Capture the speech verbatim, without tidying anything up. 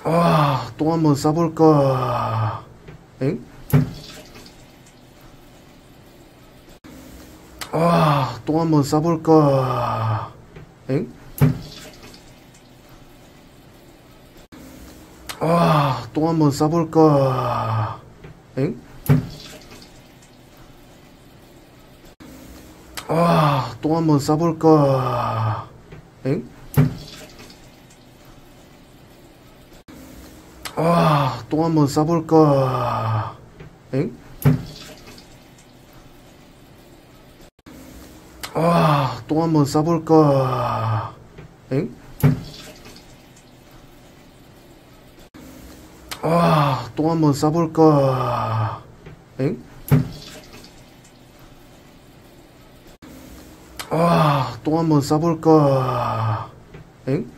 아, 또 한번 싸볼까? 엥? 아, 또 한번 싸볼까? 엥? 아, 또 한번 싸볼까? 엥? 아, 또 한번 싸볼까? 엥? 아, 또 한번 싸볼까? 엥? 아, 또 한번 싸볼까? 엥? 아, 또 한번 싸볼까? 엥? 아, 또 한번 싸볼까? 엥?